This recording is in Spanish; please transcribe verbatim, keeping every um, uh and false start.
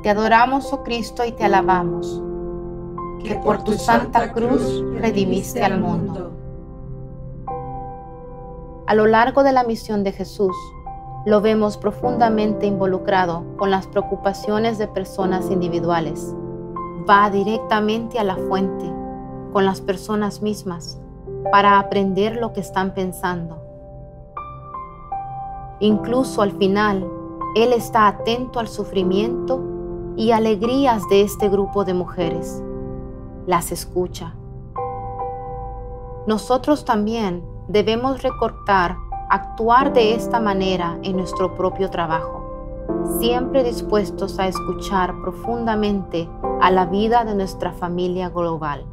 Te adoramos, oh Cristo, y te alabamos, que por tu santa cruz redimiste al mundo. A lo largo de la misión de Jesús, lo vemos profundamente involucrado con las preocupaciones de personas individuales. Va directamente a la fuente, con las personas mismas, para aprender lo que están pensando. Incluso al final, Él está atento al sufrimiento y alegrías de este grupo de mujeres. Las escucha. Nosotros también debemos recordar actuar de esta manera en nuestro propio trabajo, siempre dispuestos a escuchar profundamente a la vida de nuestra familia global.